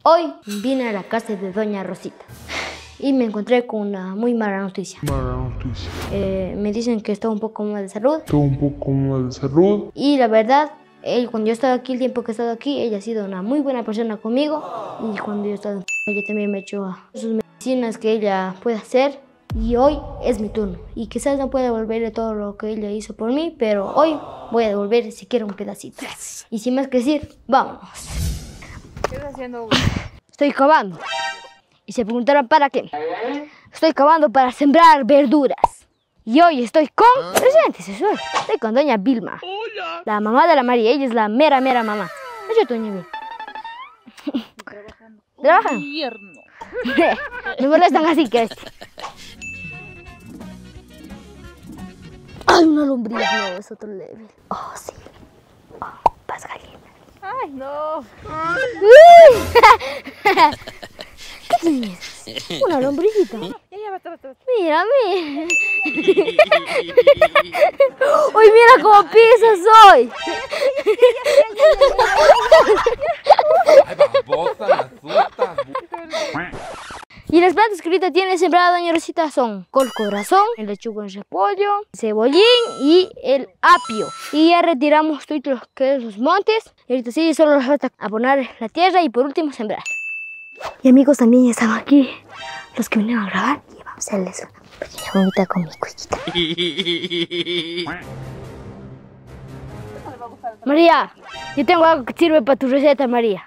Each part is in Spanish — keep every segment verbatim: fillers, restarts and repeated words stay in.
Hoy vine a la casa de doña Rosita y me encontré con una muy mala noticia. Mala noticia. Eh, me dicen que está un poco mal de salud. Está un poco mal de salud. Y la verdad, él, cuando yo he estado aquí, el tiempo que he estado aquí, ella ha sido una muy buena persona conmigo. Y cuando yo he estado enfermo, ella también me ha hecho sus medicinas que ella puede hacer. Y hoy es mi turno. Y quizás no pueda devolverle todo lo que ella hizo por mí, pero hoy voy a devolver siquiera un pedacito. Yes. Y sin más que decir, vámonos. ¿Qué estás haciendo? Estoy cavando. Y se preguntaron para qué. Estoy cavando para sembrar verduras. Y hoy estoy con... Preséntese, estoy con doña Vilma. Hola. La mamá de la María. Ella es la mera, mera mamá. Yo, doña Vilma. Trabajando. ¿Trabajan? Invierno. Me molestan así que este. Ay, una lombriz. No, es otro level. Oh, sí. Oh, paz gallina. Ay, no. ¿Qué tienes? Una lombricita. Ya, ya, basta, basta. Mira, mira. Uy, mira cómo pisas hoy. Ay, babosa, me asustas. Y las plantas que ahorita tiene sembrada doña Rosita son col corazón, el lechuga en repollo, cebollín y el apio. Y ya retiramos todos los que es los montes. Y ahorita sí, solo nos falta abonar la tierra y por último sembrar. Y amigos, también ya están aquí los que vinieron a grabar. Y vamos a hacerles una pequeña bonita con mi cuiquita. María, yo tengo algo que sirve para tu receta, María.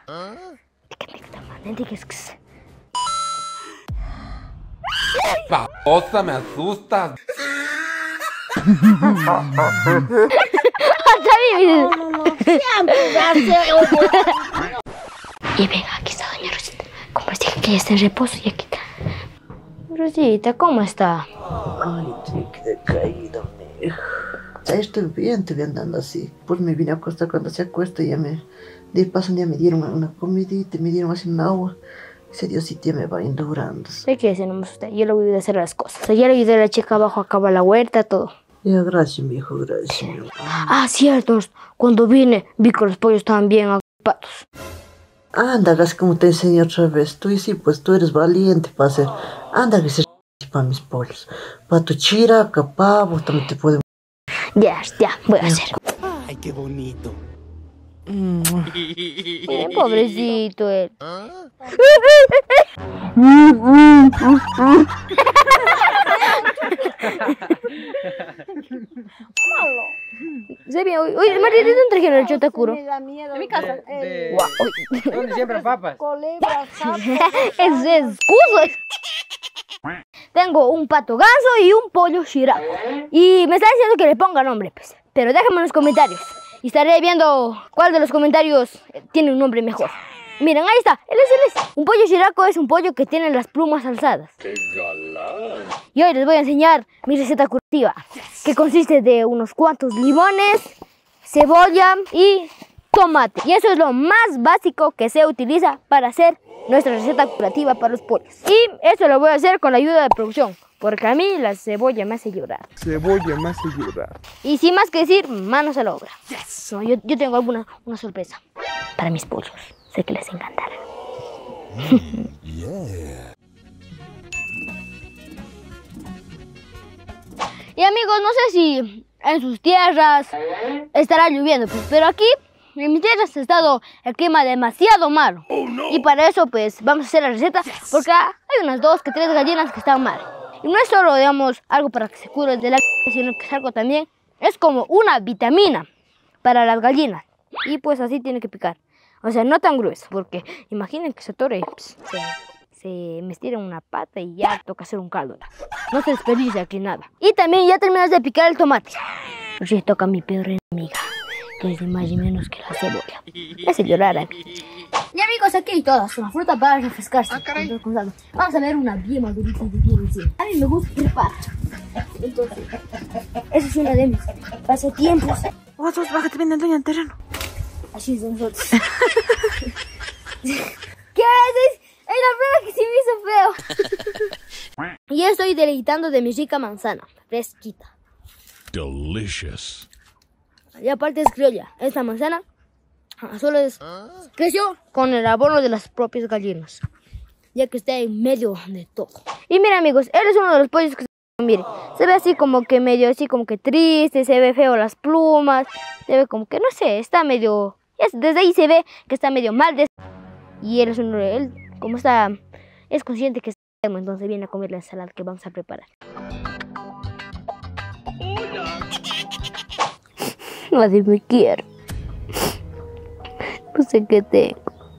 Babosa, me asustas. Y venga, aquí está doña Rosita. Como les dije que ella está en reposo y aquí está. Rosita, ¿cómo está? Ay, chica, he caído, mijo. Ya estoy bien, estoy andando así. Pues me vine a acostar cuando se acuesta y ya me... De paso un día me dieron una, una comidita, me dieron así un agua. Ese Diosito me va indurando. ¿Qué quiere decir nomás usted? Yo le voy a hacer las cosas. O sea, ya le ayudé a la chica abajo a acabar la huerta, todo. Ya, gracias, mi hijo, gracias. Mi ah, cierto. Cuando vine, vi que los pollos estaban bien agrupados. Anda, hagas como te enseñé otra vez. Tú y sí, pues tú eres valiente para hacer. Anda, que se para mis pollos. Para tu chiraca, pavo, también te pueden... Ya, ya, voy a hacer. Ay, qué bonito. Miren, pobrecito él. ¿Ah? Se ve, oye, María, ¿de dónde trajeron el chotakuro? De mi casa. De... ¿Dónde siembran papas? Es excuso. Tengo un pato ganso y un pollo shiraco. Y me está diciendo que le ponga nombre, pues. Pero déjame en los comentarios. Y estaré viendo cuál de los comentarios tiene un nombre mejor. Miren, ahí está. Él es, él es. Un pollo shiraco es un pollo que tiene las plumas alzadas. ¡Qué galán! Y hoy les voy a enseñar mi receta curativa, que consiste de unos cuantos limones, cebolla y tomate. Y eso es lo más básico que se utiliza para hacer nuestra receta curativa para los pollos. Y eso lo voy a hacer con la ayuda de producción, porque a mí la cebolla me hace llorar. Cebolla me hace llorar. Y sin más que decir, manos a la obra. Yes. No, yo, yo tengo alguna una sorpresa para mis pollos. Sé que les encantará. Mm, yeah. Y amigos, no sé si en sus tierras estará lloviendo, pues, pero aquí en mis tierras ha estado el clima demasiado malo. Oh, no. Y para eso pues vamos a hacer la receta, yes. Porque hay unas dos que tres gallinas que están mal. Y no es solo, digamos, algo para que se cure de la sino que es algo también, es como una vitamina para las gallinas. Y pues así tiene que picar. O sea, no tan grueso, porque imaginen que se atore, pues, se, se me estira una pata y ya toca hacer un caldo. No se desperdicia aquí nada. Y también ya terminas de picar el tomate. Pero sí toca mi peor enemiga, que es ni más ni menos que la cebolla. Me hace llorar a mí. Y amigos, aquí hay todas, una fruta para refrescarse. Ah, caray. Vamos a ver una bien madurita de bien encima. A mí me gusta preparar. Entonces, eso es una de mis pasatiempos. Otros bájate viendo doña el terreno. Así es nosotros. ¿Qué haces? ¡Ay, la verdad que sí me hizo feo! Y yo estoy deleitando de mi rica manzana, fresquita. Delicious. Y aparte es criolla. Esta manzana Solo es creció con el abono de las propias gallinas, ya que está en medio de todo. Y mira, amigos, él es uno de los pollos que se, mire, se ve así como que medio así como que triste, se ve feo las plumas, se ve como que no sé, está medio, es, desde ahí se ve que está medio mal de, y él es uno de él, como está, es consciente que está enfermo, entonces viene a comer la ensalada que vamos a preparar. Nadie me quiere. No sé qué tengo.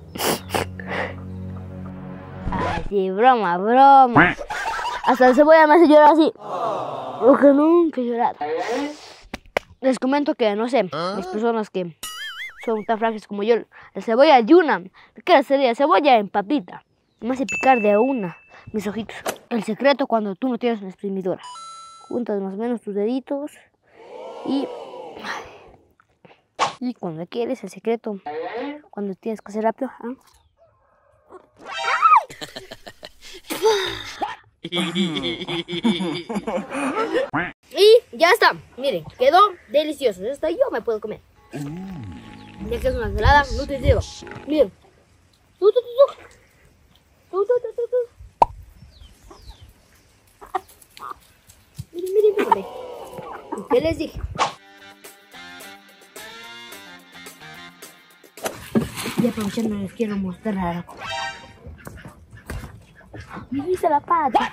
Ay, sí, broma, broma. Hasta el cebolla me hace llorar así. Porque nunca he llorado. Les comento que, no sé, las personas que son tan frágiles como yo, la cebolla ayunan. ¿Qué sería? Cebolla en papita. Me hace picar de a una mis ojitos. El secreto cuando tú no tienes una exprimidora. Juntas más o menos tus deditos y... Y cuando quieres el secreto, cuando tienes que hacer rápido, ¿eh? Y ya está, miren, quedó delicioso. Esto yo me puedo comer. Ya que es una ensalada nutritiva. Miren. Tu, tu, tu, tu. Tu, tu, tu, tu, tu. Miren, miren, miren. ¿Qué les dije? Y aprovechando les quiero mostrar algo. Me hice la pata.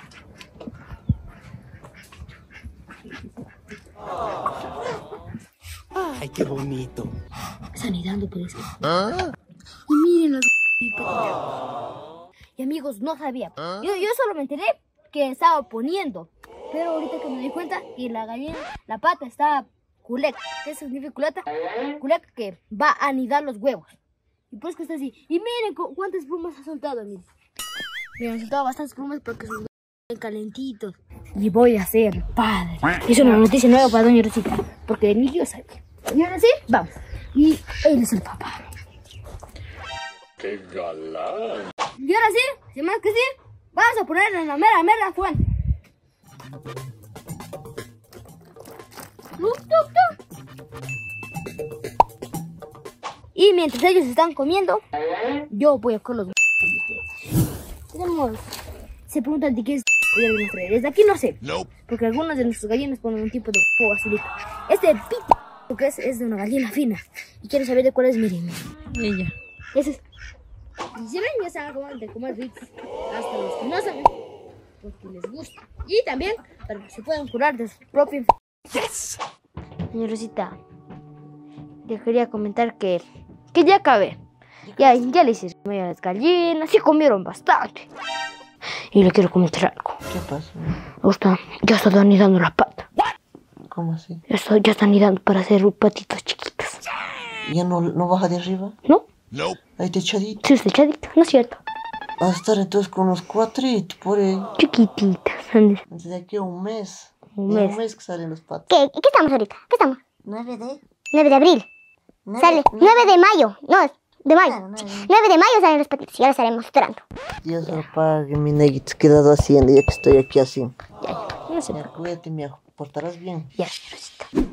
Ay, qué bonito. Están anidando por eso. ¿Ah? Y miren las... Y amigos, no sabía. Yo, yo solo me enteré que estaba poniendo. Pero ahorita que me di cuenta que la gallina, la pata está culeca. ¿Qué significa culeta? Culeca que va a anidar los huevos. Y pues que está así. Y miren cuántas plumas ha soltado, miren. Miren, ha soltado bastantes plumas porque sus huevos están calentitos. Y voy a ser padre. Es una noticia nueva para doña Rosita. Porque ni yo sabía. Y ahora sí, vamos. Y él es el papá. ¡Qué galán! Y ahora sí, sin más que decir, vamos a ponerle en la mera, mera fuente. ¡Tuc, tuc, tuc! Y mientras ellos están comiendo, yo voy a coger los huevos. Tenemos... Se preguntan de qué es... Voy a demostrar. Desde aquí no sé. Porque algunas de nuestras gallinas ponen un tipo de huevo azulito. Este pito que es, es de una gallina fina. Y quiero saber de cuál es, miren. Ella. Ese es... Y si ven, ya saben cómo de comer rico. Hasta los que no saben, porque les gusta. Y también para que se puedan curar de su propia enfermedad. Yes. Señor Rosita, le quería comentar que, que ya acabé. Ya, ya le hice comer a las gallinas y comieron bastante. Y le quiero comentar algo. ¿Qué pasa? Está, ya está anidando la pata. ¿Cómo así? Ya está, ya está anidando para hacer patitos chiquitos. ¿Ya no, no baja de arriba? ¿No? No. Ahí te echadito. Sí, está echadito, ¿no es cierto? Vas a estar entonces con unos cuatritos por ahí. Chiquititas. Entonces de aquí a un mes. Un En mes. un mes que salen los patos. ¿Qué, ¿Qué estamos ahorita? ¿Qué estamos? ¿nueve de? nueve de abril. nueve, Sale. nueve. nueve de mayo. No, de mayo. Claro, nueve. nueve de mayo salen los patitos. Ya los estaré mostrando. Dios lo pague, mi neguito. Quedado haciendo ya que estoy aquí así. No sé. Ya, cuídate, mi hijo. Portarás bien. Ya, señor Rosita.